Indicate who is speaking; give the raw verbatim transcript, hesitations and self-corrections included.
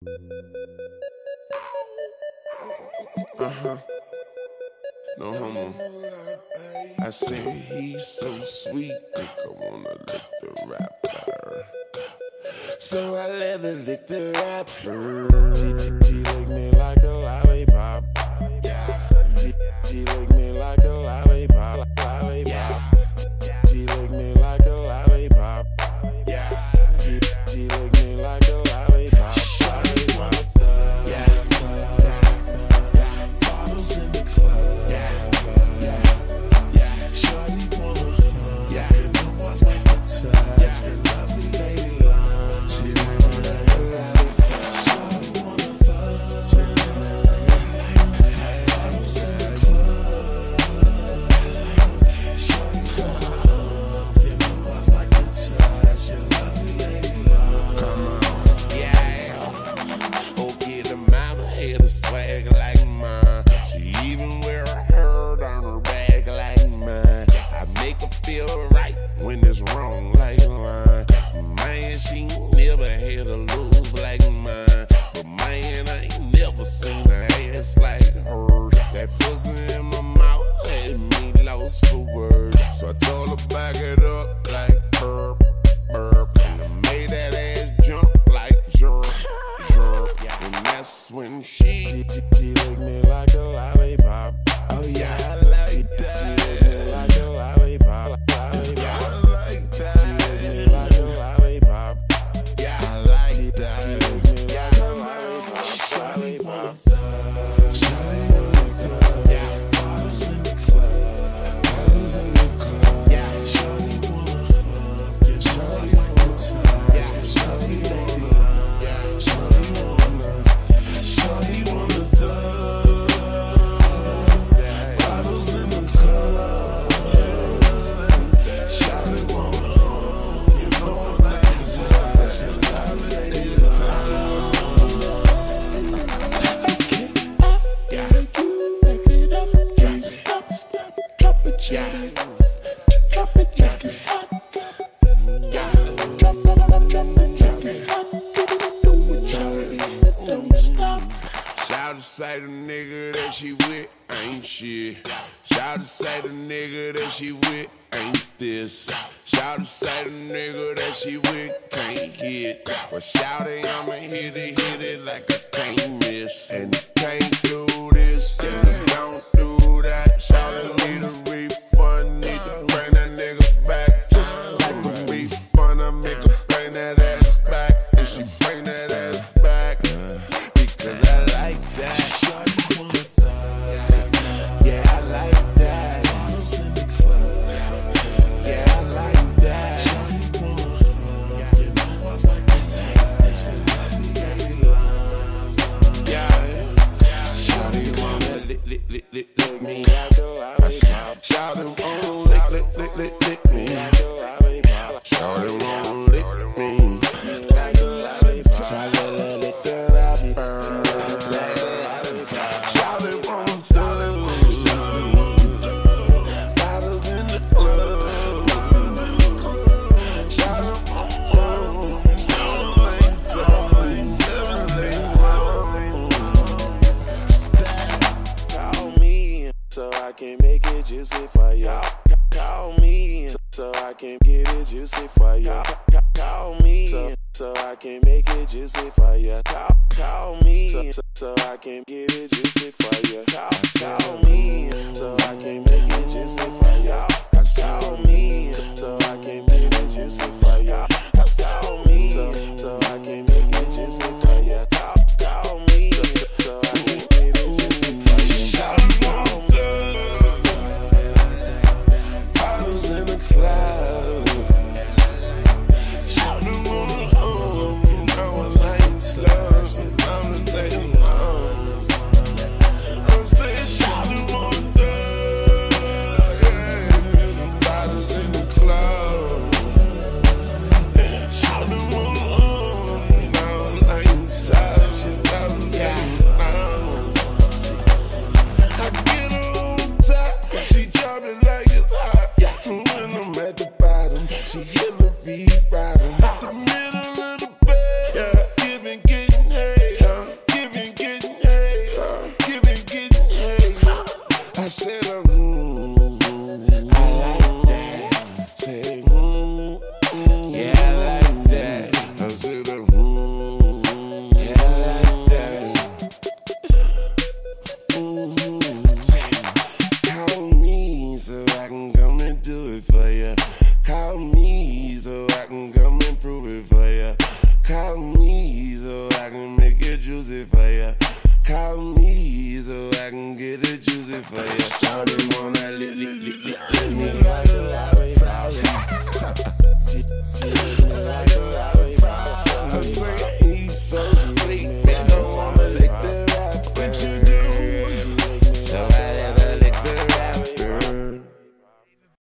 Speaker 1: Uh-huh. No homo. I said he's so sweet, think I wanna lick the rapper. So I let her lick the rapper. She, she, she licked me like a lollipop. Yeah. She, she licked me like a lollipop. Lollipop. She licked me like a lollipop. Yeah. She, she licked me like a lollipop. Lollipop. Yeah. Bottles in the club. Yeah. Yeah. Shorty wanna hug. Yeah. You know I like to touch. Yeah. Your lovely lady love. She's in my lollipop. Shorty wanna fuck. She's in my lollipop. Bottles in the club. Shorty wanna hug. You know I like to touch. Your lovely lady love. Come on. Yeah. Oh, get the mama had a swag like mine. She even wear a herd on her back like mine. I make her feel right when it's wrong like mine. Man, she never had a lose like mine. But man, I ain't never seen her ass like hers. That pussy in my mouth had me lost for words. So I told her back it up like burp, burp. And I made that ass jump like jerk, jerk. And that's when she, she, she licked me like a lollipop. Oh yeah, I like that. She licked me like a lollipop. Lollipop. Yeah, I like that. She licked me like a lollipop. Yeah, I like that. She licked me like a lollipop. Lollipop. Shawty wanna go. Yeah, bottles in the club. Bottles in the club. Yeah, shawty wanna hug. Yeah, shawty like to touch. Yeah, shawty wanna love. Yeah, shawty wanna. Shawty wanna thug. Bottles in the club. Shawty wanna hug. You know I like to touch. Your lovely lady love. Yeah. Back it up, can't stop. Drop it, yeah. Drop it, drop it, hot. Yeah. Drop it, drop it, drop it, hot. Do it, Charlie, don't stop. Shout to say the nigga that she with ain't shit. Shout to say the nigga that she with ain't this. Shout to say the nigga that she with can't hit. But shout it, I'ma hit it, hit it like I can't miss. And you can't do this, and you don't do that. Shout it, need a refund, need to bring that nigga back. Just like a refund, I make her bring that ass back. And she bring that ass back, because I like that. Shawty wanna thug. Yeah, I like that. Bottles in the club. Yeah, I like that. Shawty wanna hug. You know I like to touch. Your lovely lady love. Yeah. Shawty wanna lick, lick, lick, lick, lick me like a lollipop. Shawty wanna lick, lick, lick, lick, lick me like a lollipop. Shawty wanna lick me like a lollipop. So I let her lick the rapper. Shawty wanna thug. Bottles in the club. Shawty wanna. Shawty like to Stop. Call me so I can make it juicy for ya. Call me so I can get it juicy for ya. Call me so, so I can make it juicy for ya. Call, call me so, so I can get it juicy for ya. Call, call me so I can make it juicy for ya. Call me so I can get it juicy for ya. Call me so, so I can make it juicy for ya. Call, call me so I can get it juicy for ya. Call me. Bottles in the cloud. Shawty wanna hug. You know I like to touch. Your lovely lady love. I'm saying shawty wanna thug. Yeah. Bottles in the cloud. Shawty wanna hug. You know I like to Call me so I can make it juicy for ya. Call me so I can get it juicy for ya.